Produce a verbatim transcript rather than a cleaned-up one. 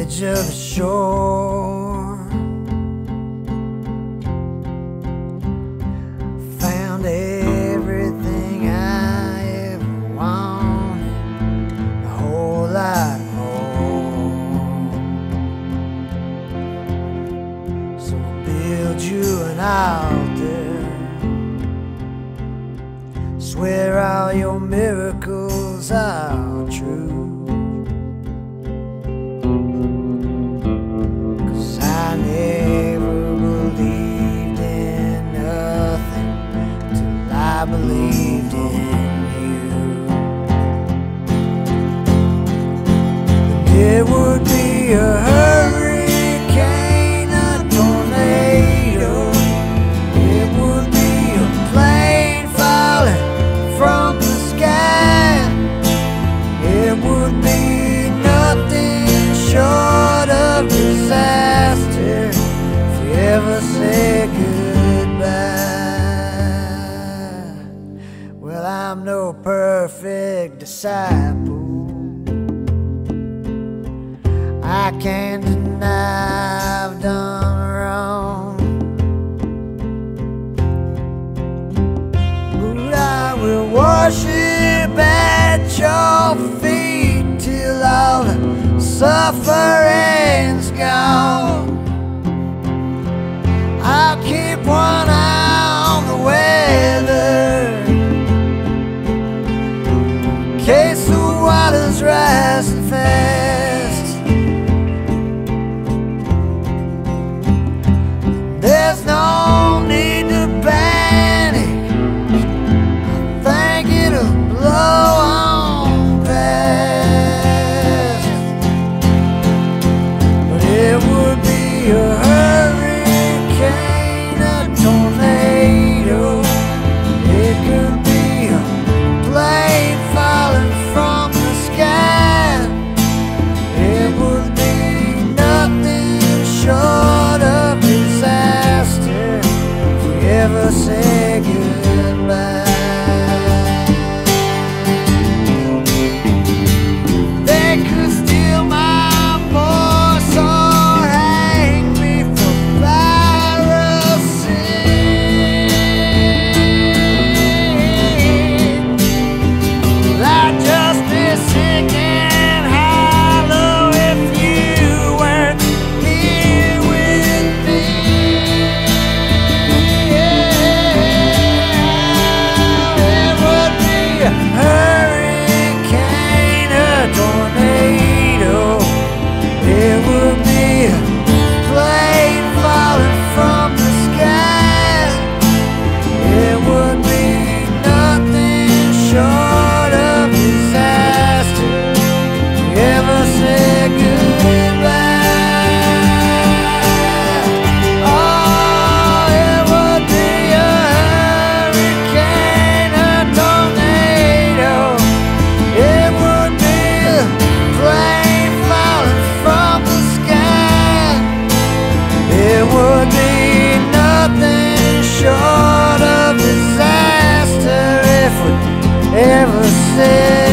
edge of the shore, found everything I ever wanted, a whole lot more. So I'll build you an altar, swear all your miracles are true. I never believed in nothing till I believed in you. It would be a hurricane, a tornado, it would be a plane falling from the sky. It would be nothing short of disaster if you ever say goodbye. Well, I'm no perfect disciple, I can't deny I've done wrong, but I will worship at your feet till all the suffering's gone. I'll keep one eye on the weather in case the water's rising fast. There's no need to panic, I think it'll blow on past. But it would be a hurricane, a tornado, it could be a plane falling from the sky. It would be nothing short of disaster if we ever say goodbye. They could steal my voice or hang me for piracy. Well, I'd just be sick and hollow if you weren't here with me. It would be a hurricane, a tornado, it would be a plane falling from the sky. It would be nothing short of disaster if we ever said goodbye. Oh, it would be a hurricane, a tornado, it would be a plane falling from the sky. It would be nothing short of disaster if we ever said